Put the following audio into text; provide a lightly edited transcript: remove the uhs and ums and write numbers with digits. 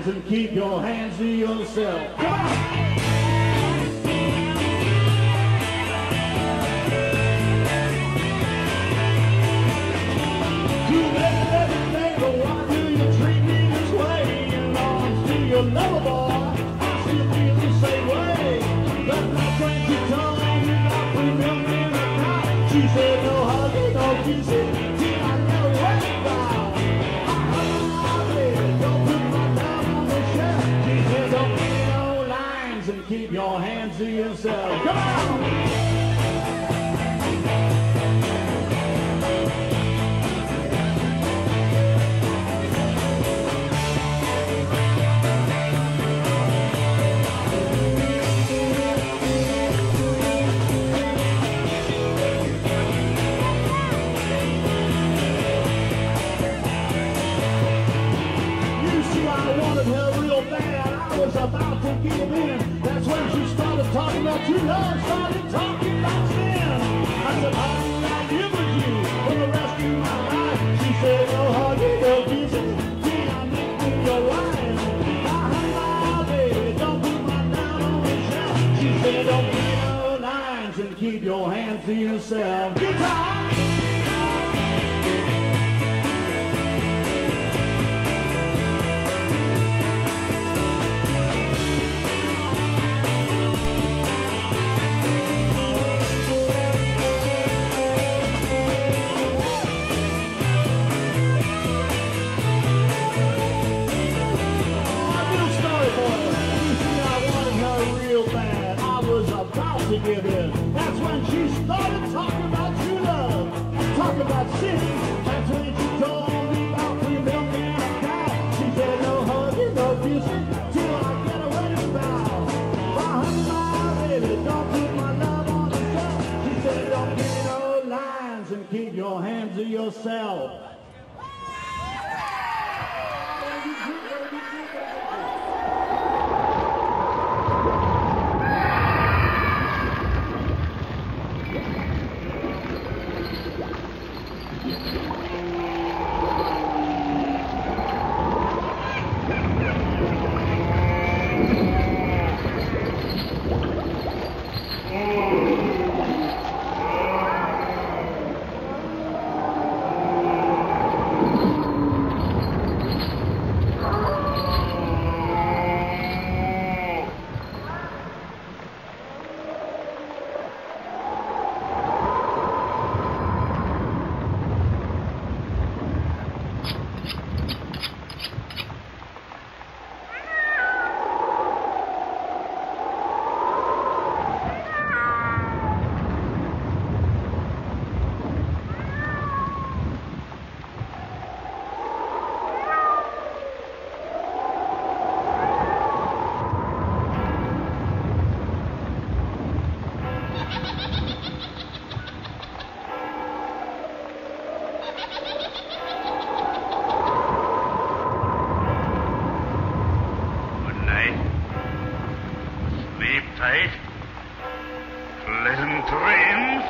lines and keep your hands to yourself. Come on! Your lover boy, I still feel the same way. But like when she told me about the milk in the car, she said no hugging, no kissing, till I know what's wrong. Baby, don't put my thumb on the shelf. She said don't be no lines and keep your hands to yourself. Come on! About to give in. That's when she started talking about true love, started talking about sin. I said, honey, I live with you for the rest of my life. She said, no hugging, no kissing, till I make me your wife. My baby, don't put my down on the shelf. She said, don't be no lines and keep your hands to yourself. Guitar! To give in. That's when she started talking about true love, talking about sin. That's when she told me about free milk and a cow. She said no hugging, no kissing, till I get a wedding vow. My baby, don't put my love on the shelf. She said don't get no lines and keep your hands to yourself. Pleasant dreams.